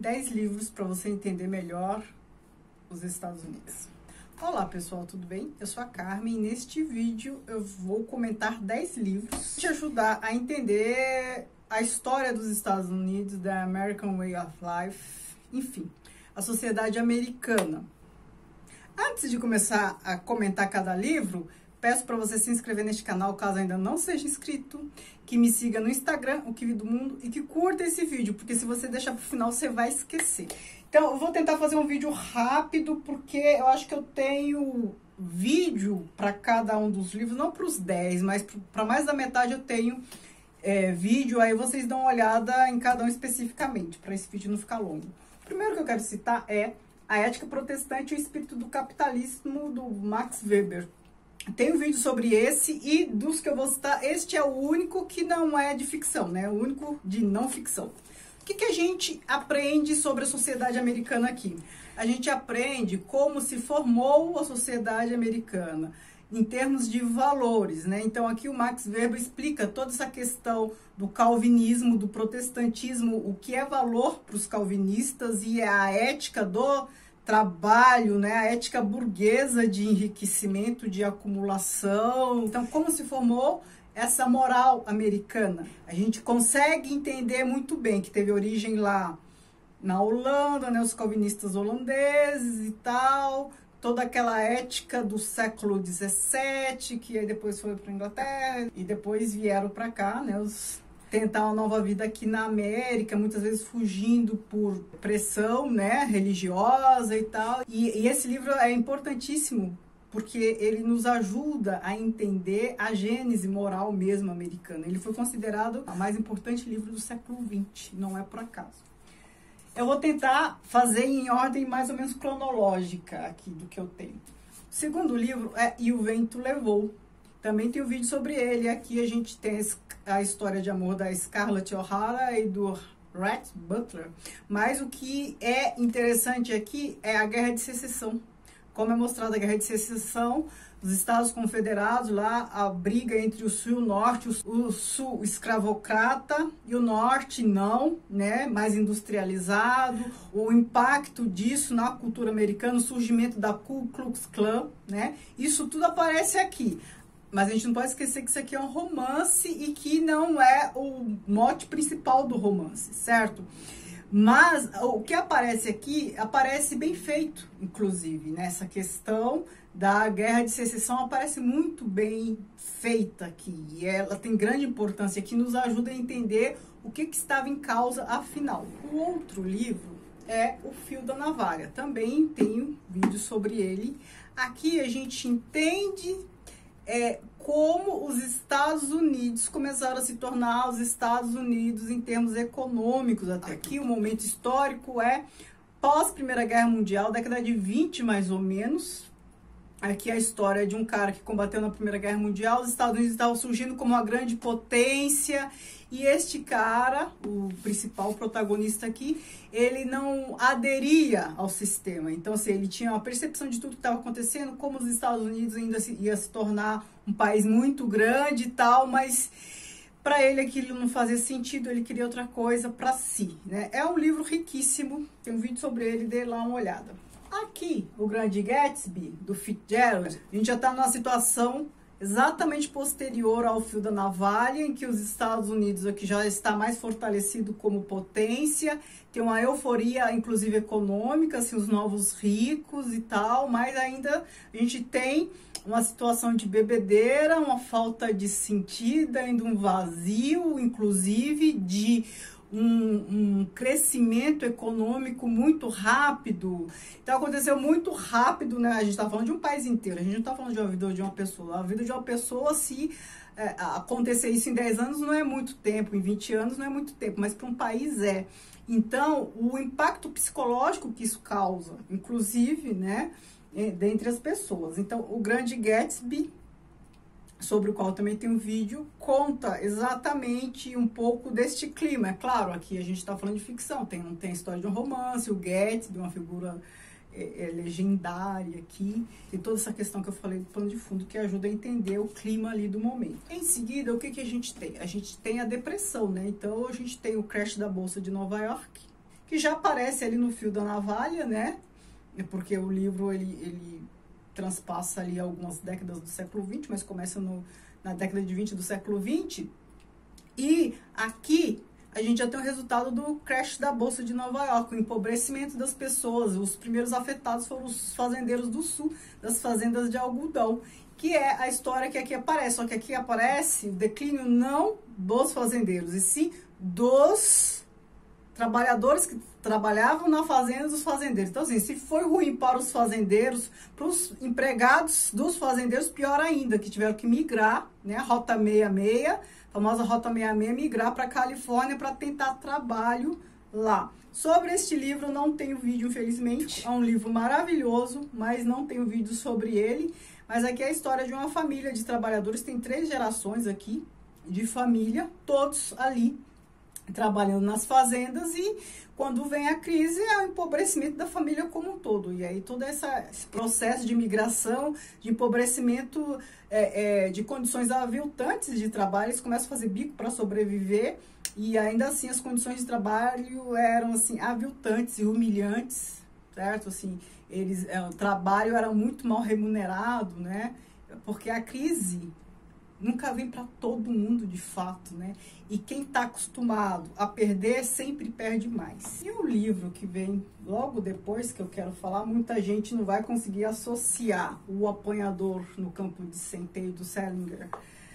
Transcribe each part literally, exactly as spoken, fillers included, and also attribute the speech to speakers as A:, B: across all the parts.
A: dez livros para você entender melhor os Estados Unidos. Olá pessoal, tudo bem? Eu sou a Carmen e neste vídeo eu vou comentar dez livros te ajudar a entender a história dos Estados Unidos, da American Way of Life, enfim, a sociedade americana. Antes de começar a comentar cada livro, peço para você se inscrever neste canal caso ainda não seja inscrito, que me siga no Instagram, o Kiwi do Mundo, e que curta esse vídeo, porque se você deixar para o final você vai esquecer. Então eu vou tentar fazer um vídeo rápido, porque eu acho que eu tenho vídeo para cada um dos livros, não para os dez, mas para mais da metade eu tenho é, vídeo, aí vocês dão uma olhada em cada um especificamente, para esse vídeo não ficar longo. O primeiro que eu quero citar é A Ética Protestante e o Espírito do Capitalismo, do Max Weber. Tem um vídeo sobre esse e dos que eu vou citar, este é o único que não é de ficção, né? O único de não ficção. O que, que a gente aprende sobre a sociedade americana aqui? A gente aprende como se formou a sociedade americana em termos de valores, né? Então aqui o Max Weber explica toda essa questão do calvinismo, do protestantismo, o que é valor para os calvinistas e a ética do trabalho, né? A ética burguesa de enriquecimento, de acumulação. Então, como se formou essa moral americana? A gente consegue entender muito bem que teve origem lá na Holanda, né? Os calvinistas holandeses e tal, toda aquela ética do século dezessete, que aí depois foi para a Inglaterra e depois vieram para cá, né? Os tentar uma nova vida aqui na América, muitas vezes fugindo por pressão, né, religiosa e tal. E, e esse livro é importantíssimo, porque ele nos ajuda a entender a gênese moral mesmo americana. Ele foi considerado o mais importante livro do século vinte, não é por acaso. Eu vou tentar fazer em ordem mais ou menos cronológica aqui do que eu tenho. O segundo livro é E o Vento Levou. Também tem um vídeo sobre ele. Aqui a gente tem a história de amor da Scarlett O'Hara e do Rhett Butler. Mas o que é interessante aqui é a Guerra de Secessão. Como é mostrada a Guerra de Secessão dos Estados Confederados, lá a briga entre o Sul e o Norte, o Sul escravocrata e o Norte não, né, mais industrializado, o impacto disso na cultura americana, o surgimento da Ku Klux Klan, né, isso tudo aparece aqui. Mas a gente não pode esquecer que isso aqui é um romance e que não é o mote principal do romance, certo? Mas o que aparece aqui, aparece bem feito, inclusive, nessa questão da Guerra de Secessão, aparece muito bem feita aqui. E ela tem grande importância aqui, nos ajuda a entender o que, que estava em causa afinal. O outro livro é O Fio da Navalha. Também tenho vídeo sobre ele. Aqui a gente entende É, como os Estados Unidos começaram a se tornar os Estados Unidos em termos econômicos. Até aqui o momento histórico é pós-Primeira Guerra Mundial, década de vinte mais ou menos. Aqui a história de um cara que combateu na Primeira Guerra Mundial. Os Estados Unidos estavam surgindo como uma grande potência. E este cara, o principal protagonista aqui, ele não aderia ao sistema. Então, assim, ele tinha uma percepção de tudo que estava acontecendo, como os Estados Unidos ainda se, ia se tornar um país muito grande e tal, mas para ele aquilo não fazia sentido, ele queria outra coisa para si, né? É um livro riquíssimo, tem um vídeo sobre ele, dê lá uma olhada. Aqui, o Grande Gatsby, do Fitzgerald, a gente já está numa situação exatamente posterior ao Fio da Navalha, em que os Estados Unidos aqui já está mais fortalecido como potência, tem uma euforia, inclusive econômica, assim, os novos ricos e tal, mas ainda a gente tem uma situação de bebedeira, uma falta de sentido, ainda um vazio, inclusive de Um, um crescimento econômico muito rápido. Então aconteceu muito rápido, né? A gente está falando de um país inteiro, a gente não está falando de uma vida de uma pessoa. A vida de uma pessoa, se é, acontecer isso em dez anos, não é muito tempo, em vinte anos não é muito tempo, mas para um país é. Então, o impacto psicológico que isso causa, inclusive, né, dentre as pessoas. Então, o Grande Gatsby, sobre o qual também tem um vídeo, conta exatamente um pouco deste clima. É claro, aqui a gente está falando de ficção, tem, tem a história de um romance, o Gatsby, uma figura é, é, legendária aqui, tem toda essa questão que eu falei do plano de fundo, que ajuda a entender o clima ali do momento. Em seguida, o que, que a gente tem? A gente tem a depressão, né? Então, a gente tem o crash da Bolsa de Nova York, que que já aparece ali no fio da navalha, né? Porque o livro, ele, ele transpassa ali algumas décadas do século vinte, mas começa no, na década de vinte do século vinte. E aqui a gente já tem o resultado do crash da Bolsa de Nova York, o empobrecimento das pessoas. Os primeiros afetados foram os fazendeiros do sul, das fazendas de algodão, que é a história que aqui aparece. Só que aqui aparece o declínio não dos fazendeiros, e sim dos trabalhadores que trabalhavam na fazenda dos fazendeiros. Então, assim, se foi ruim para os fazendeiros, para os empregados dos fazendeiros, pior ainda, que tiveram que migrar, né, a Rota sessenta e seis, a famosa Rota sessenta e seis, migrar para a Califórnia para tentar trabalho lá. Sobre este livro, não tenho vídeo, infelizmente. É um livro maravilhoso, mas não tenho vídeo sobre ele. Mas aqui é a história de uma família de trabalhadores, tem três gerações aqui de família, todos ali trabalhando nas fazendas, e quando vem a crise é o empobrecimento da família como um todo. E aí todo essa, esse processo de migração, de empobrecimento, é, é, de condições aviltantes de trabalho, eles começam a fazer bico para sobreviver, e ainda assim as condições de trabalho eram assim aviltantes e humilhantes, certo? Assim, eles, é, o trabalho era muito mal remunerado, né? Porque a crise nunca vem para todo mundo de fato, né? E quem está acostumado a perder sempre perde mais. E o livro que vem logo depois, que eu quero falar, muita gente não vai conseguir associar O Apanhador no Campo de Centeio do Salinger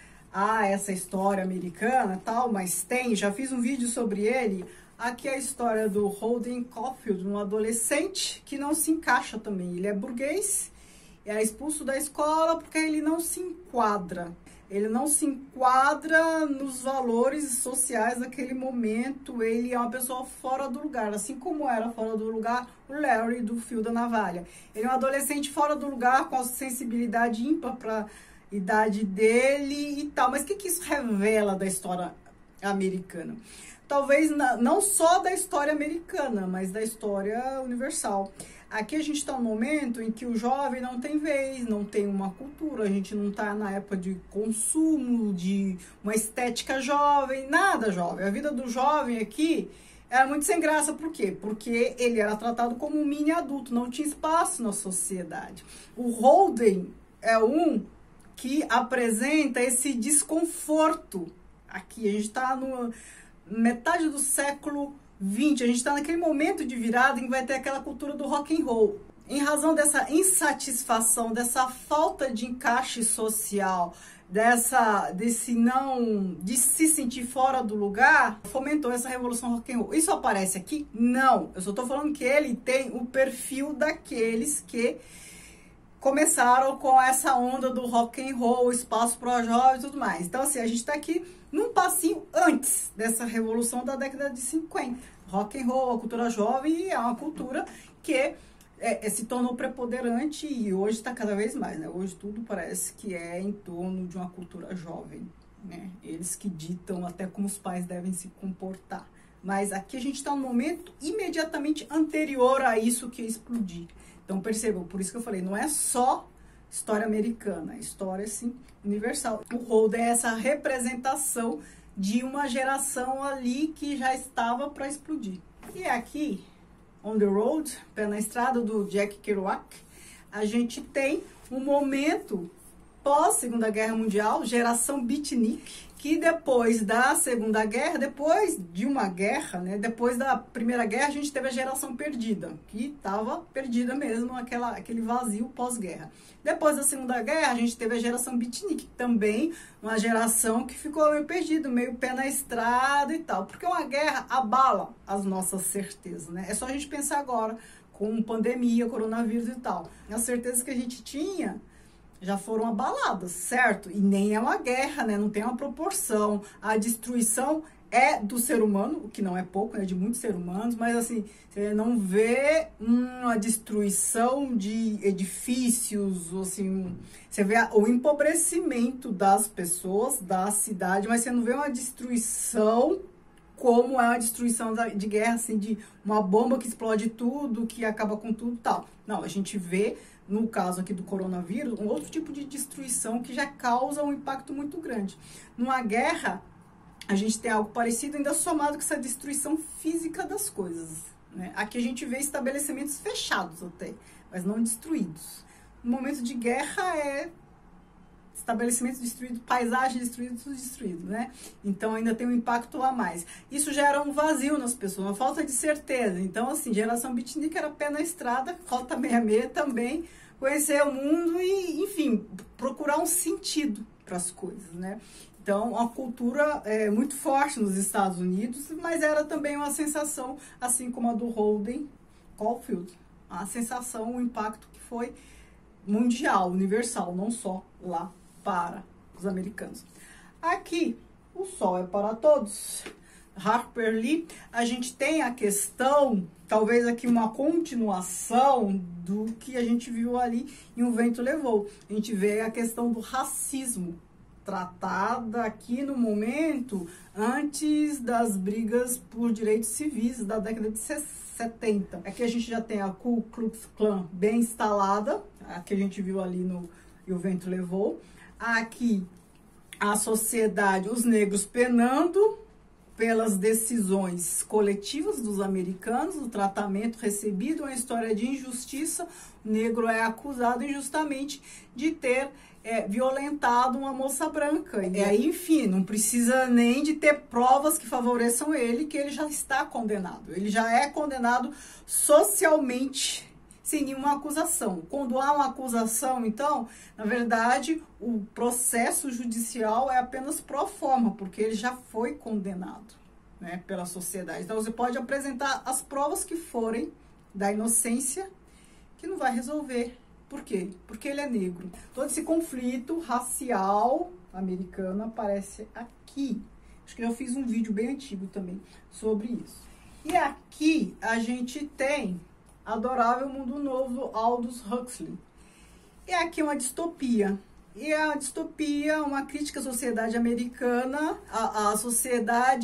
A: a essa história americana e tal, mas tem, já fiz um vídeo sobre ele. Aqui é a história do Holden Caulfield, um adolescente que não se encaixa também. Ele é burguês, é expulso da escola porque ele não se enquadra. Ele não se enquadra nos valores sociais daquele momento, ele é uma pessoa fora do lugar, assim como era fora do lugar o Larry do Fio da Navalha. Ele é um adolescente fora do lugar, com a sensibilidade ímpar para a idade dele e tal. Mas o que, que isso revela da história americana? Talvez não só da história americana, mas da história universal. Aqui a gente está num momento em que o jovem não tem vez, não tem uma cultura, a gente não está na época de consumo, de uma estética jovem, nada jovem. A vida do jovem aqui era muito sem graça, por quê? Porque ele era tratado como um mini adulto, não tinha espaço na sociedade. O Holden é um que apresenta esse desconforto aqui. A gente está no metade do século vinte, a gente está naquele momento de virada em que vai ter aquela cultura do rock and roll. Em razão dessa insatisfação, dessa falta de encaixe social, dessa, desse não, de se sentir fora do lugar, fomentou essa revolução rock and roll. Isso aparece aqui? Não. Eu só estou falando que ele tem o perfil daqueles que começaram com essa onda do rock and roll, espaço para jovens e tudo mais. Então, assim, a gente está aqui num passinho antes dessa revolução da década de cinquenta. Rock and roll, a cultura jovem, é uma cultura que é, é, se tornou preponderante e hoje está cada vez mais, né? Hoje tudo parece que é em torno de uma cultura jovem, né? Eles que ditam até como os pais devem se comportar. Mas aqui a gente está num momento imediatamente anterior a isso que explodir. Então percebam, por isso que eu falei, não é só história americana, é história sim universal. O Holden é essa representação de uma geração ali que já estava para explodir. E aqui, On the Road, Pé na Estrada, do Jack Kerouac, a gente tem um momento pós-Segunda Guerra Mundial, geração beatnik, que depois da Segunda Guerra, depois de uma guerra, né, depois da Primeira Guerra, a gente teve a geração perdida, que estava perdida mesmo, aquela, aquele vazio pós-guerra. Depois da Segunda Guerra, a gente teve a geração beatnik, também uma geração que ficou meio perdida, meio pé na estrada e tal, porque uma guerra abala as nossas certezas, né? É só a gente pensar agora, com pandemia, coronavírus e tal. As certezas que a gente tinha já foram abaladas, certo? E nem é uma guerra, né? Não tem uma proporção. A destruição é do ser humano, o que não é pouco, né? De muitos seres humanos, mas assim, você não vê uma destruição de edifícios, assim, você vê o empobrecimento das pessoas, da cidade, mas você não vê uma destruição como é uma destruição de guerra, assim, de uma bomba que explode tudo, que acaba com tudo e tal. Não, a gente vê, no caso aqui do coronavírus, um outro tipo de destruição que já causa um impacto muito grande. Numa guerra, a gente tem algo parecido, ainda somado com essa destruição física das coisas. né? Aqui a gente vê estabelecimentos fechados até, mas não destruídos. No momento de guerra é estabelecimentos destruídos, paisagens destruídas, tudo destruído, né? Então ainda tem um impacto a mais. Isso gera um vazio nas pessoas, uma falta de certeza. Então, assim, geração beatnik era pé na estrada, Rota sessenta e seis também, conhecer o mundo e, enfim, procurar um sentido para as coisas, né? Então, uma cultura é, muito forte nos Estados Unidos, mas era também uma sensação, assim como a do Holden Caulfield, a sensação, o impacto que foi mundial, universal, não só lá para os americanos. Aqui, o sol é para todos. Harper Lee, a gente tem a questão, talvez aqui uma continuação do que a gente viu ali em O Vento Levou. A gente vê a questão do racismo, tratada aqui no momento antes das brigas por direitos civis da década de setenta. Aqui a gente já tem a Ku Klux Klan bem instalada, a que a gente viu ali no E o Vento Levou. Aqui a sociedade, os negros penando pelas decisões coletivas dos americanos, o tratamento recebido, uma história de injustiça. O negro é acusado injustamente de ter é, violentado uma moça branca. E aí, enfim, não precisa nem de ter provas que favoreçam ele, que ele já está condenado. Ele já é condenado socialmente, sem nenhuma acusação. Quando há uma acusação, então, na verdade, o processo judicial é apenas pro forma, porque ele já foi condenado, né, pela sociedade. Então, você pode apresentar as provas que forem da inocência, que não vai resolver. Por quê? Porque ele é negro. Todo esse conflito racial americano aparece aqui. Acho que eu fiz um vídeo bem antigo também sobre isso. E aqui a gente tem Adorável Mundo Novo, Aldous Huxley. E aqui uma distopia. E a distopia, uma crítica à sociedade americana, a, a sociedade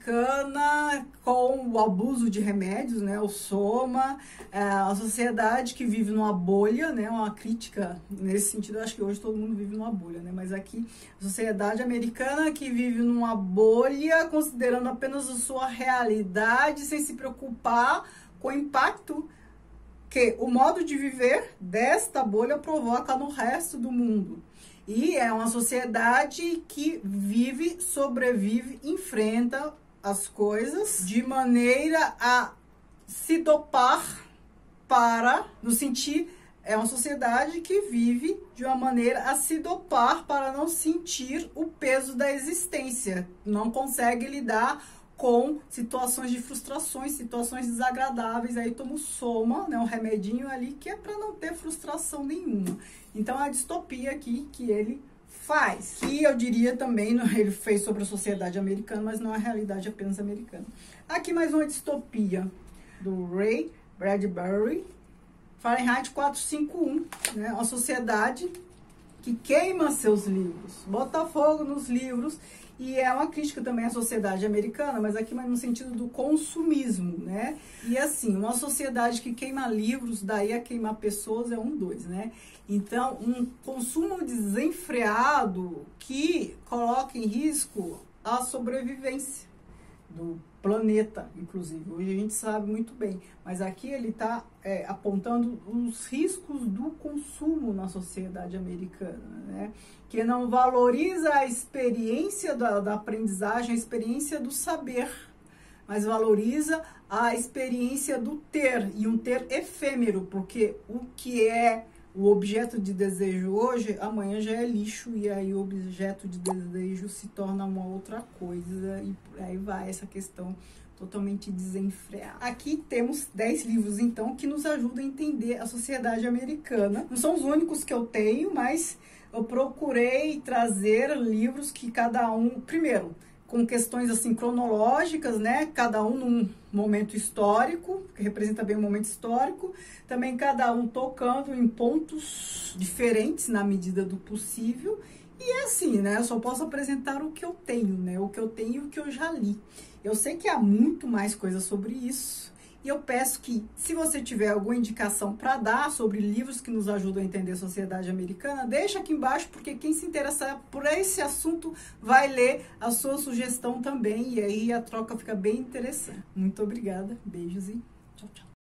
A: americana com o abuso de remédios, né, o soma, é, a sociedade que vive numa bolha, né, uma crítica nesse sentido. Eu acho que hoje todo mundo vive numa bolha, né, mas aqui a sociedade americana que vive numa bolha, considerando apenas a sua realidade, sem se preocupar com o impacto que o modo de viver desta bolha provoca no resto do mundo. E é uma sociedade que vive, sobrevive, enfrenta as coisas de maneira a se dopar para, no sentir, é uma sociedade que vive de uma maneira a se dopar para não sentir o peso da existência. Não consegue lidar com situações de frustrações, situações desagradáveis, aí toma o soma, né, um remedinho ali, que é para não ter frustração nenhuma. Então, a distopia aqui que ele faz, que eu diria também, ele fez sobre a sociedade americana, mas não a realidade apenas americana. Aqui mais uma distopia do Ray Bradbury, Fahrenheit quatrocentos e cinquenta e um, né, uma sociedade que queima seus livros, bota fogo nos livros. E é uma crítica também à sociedade americana, mas aqui no sentido do consumismo, né? E assim, uma sociedade que queima livros, daí a queimar pessoas é um, dois, né? Então, um consumo desenfreado que coloca em risco a sobrevivência do planeta, inclusive. Hoje a gente sabe muito bem, mas aqui ele está é, apontando os riscos do consumo na sociedade americana, né? Que não valoriza a experiência da, da aprendizagem, a experiência do saber, mas valoriza a experiência do ter, e um ter efêmero, porque o que é o objeto de desejo hoje, amanhã já é lixo, e aí o objeto de desejo se torna uma outra coisa, e aí vai essa questão totalmente desenfreada. Aqui temos dez livros, então, que nos ajudam a entender a sociedade americana. Não são os únicos que eu tenho, mas eu procurei trazer livros que cada um, primeiro, com questões assim cronológicas, né? Cada um num momento histórico, que representa bem o momento histórico. Também cada um tocando em pontos diferentes na medida do possível. E é assim, né? Eu só posso apresentar o que eu tenho, né? O que eu tenho e o que eu já li. Eu sei que há muito mais coisa sobre isso. E eu peço que, se você tiver alguma indicação para dar sobre livros que nos ajudam a entender a sociedade americana, deixa aqui embaixo, porque quem se interessar por esse assunto vai ler a sua sugestão também, e aí a troca fica bem interessante. Muito obrigada, beijos e Tchau, tchau.